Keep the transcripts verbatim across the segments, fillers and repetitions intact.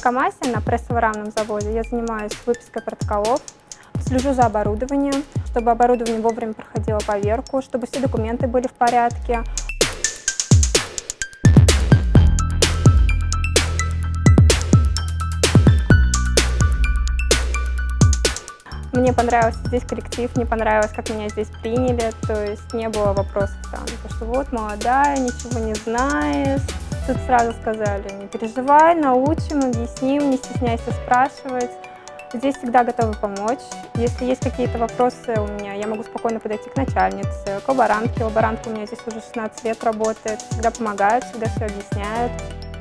КамАЗе на прессово-рамном заводе я занимаюсь выпиской протоколов, слежу за оборудованием, чтобы оборудование вовремя проходило поверку, чтобы все документы были в порядке. Мне понравился здесь коллектив, не понравилось, как меня здесь приняли, то есть не было вопросов там, то, что вот молодая, ничего не знаешь. Тут сразу сказали, не переживай, научим, объясним, не стесняйся спрашивать. Здесь всегда готовы помочь. Если есть какие-то вопросы у меня, я могу спокойно подойти к начальнице, к лаборантке. Лаборантка у меня здесь уже шестнадцать лет работает, всегда помогает, всегда все объясняет.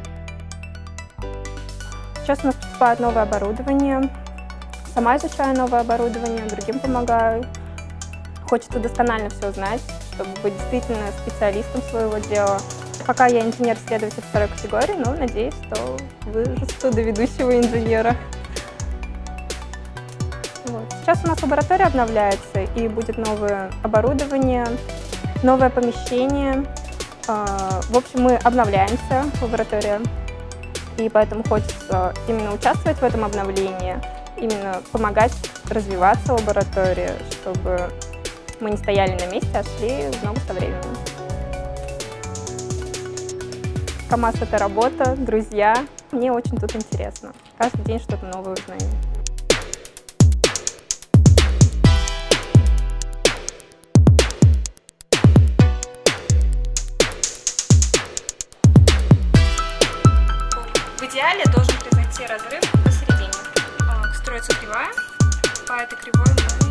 Сейчас у нас поступает новое оборудование. Сама изучаю новое оборудование, другим помогаю. Хочется досконально все знать, чтобы быть действительно специалистом своего дела. Пока я инженер-исследователь второй категории, но надеюсь, что вырасту до ведущего инженера. Вот. Сейчас у нас лаборатория обновляется, и будет новое оборудование, новое помещение. В общем, мы обновляемся, лаборатория, и поэтому хочется именно участвовать в этом обновлении, именно помогать развиваться лаборатории, чтобы мы не стояли на месте, а шли в ногу со временем. КамАЗ — это работа, друзья. Мне очень тут интересно. Каждый день что-то новое узнаю. В идеале должен произойти разрыв посередине. Строится кривая, по этой кривой мы